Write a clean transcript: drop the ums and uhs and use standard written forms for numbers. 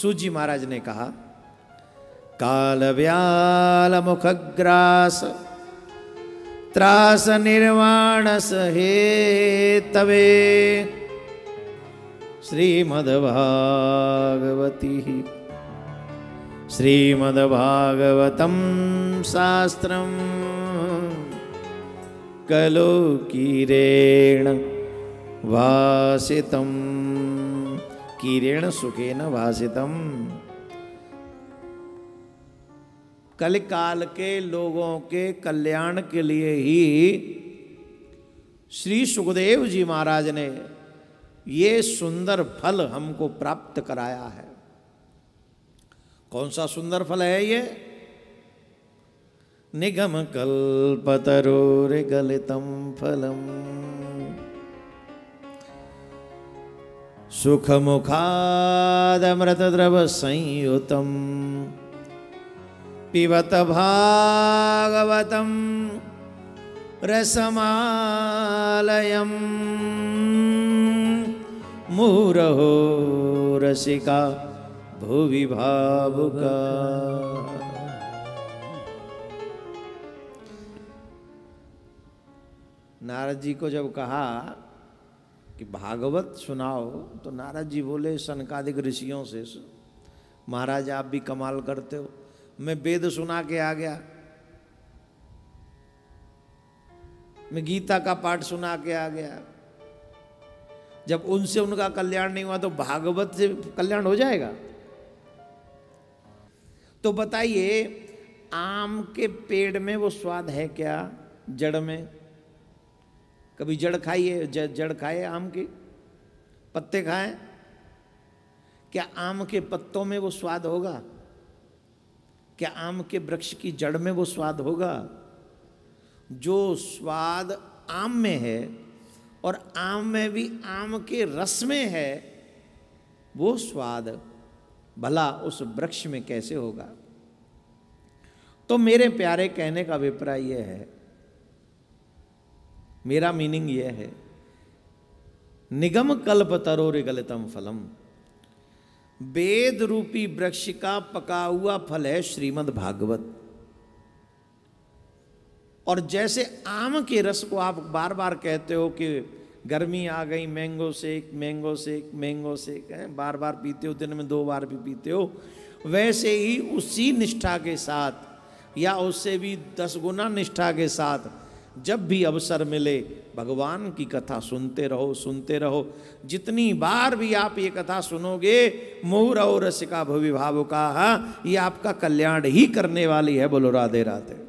सूत जी महाराज ने कहा, काल व्याल मुखग्रास त्रास निर्वाण सहे तवे श्रीमद्भागवती श्रीमद्भागवतम शास्त्रम कलो कीरेण वासितम कीरेण सुखेन वासितम। कलिकाल के लोगों के कल्याण के लिए ही श्री सुखदेव जी महाराज ने ये सुंदर फल हमको प्राप्त कराया है। कौन सा सुंदर फल है ये? निगम कल्पतरोर्गलितं फलम सुखमुखादमृतद्रव संयुतम पिबत भागवतम रसमालयम मुहुरहो रसिका भुवि भावुका। नारद जी को जब कहा कि भागवत सुनाओ तो नारद जी बोले सनकादिक ऋषियों से, महाराज आप भी कमाल करते हो, मैं वेद सुना के आ गया, मैं गीता का पाठ सुना के आ गया, जब उनसे उनका कल्याण नहीं हुआ तो भागवत से कल्याण हो जाएगा? तो बताइए, आम के पेड़ में वो स्वाद है क्या? जड़ में कभी जड़ खाइए, जड़ खाए आम के, पत्ते खाएं, क्या आम के पत्तों में वो स्वाद होगा? क्या आम के वृक्ष की जड़ में वो स्वाद होगा? जो स्वाद आम में है और आम में भी आम के रस में है, वो स्वाद भला उस वृक्ष में कैसे होगा? तो मेरे प्यारे कहने का अभिप्राय यह है, मेरा मीनिंग यह है, निगम कल्पतरोर्गलितं फलम, वेद रूपी वृक्ष का पका हुआ फल है श्रीमद् भागवत। और जैसे आम के रस को आप बार बार कहते हो कि गर्मी आ गई, mango shake mango shake mango shake है, बार बार पीते हो, दिन में 2 बार भी पीते हो, वैसे ही उसी निष्ठा के साथ या उससे भी 10 गुना निष्ठा के साथ जब भी अवसर मिले भगवान की कथा सुनते रहो, सुनते रहो। जितनी बार भी आप ये कथा सुनोगे, मुहुरहो रसिका भुवि भावुकाः, ये आपका कल्याण ही करने वाली है। बोलो राधे राधे।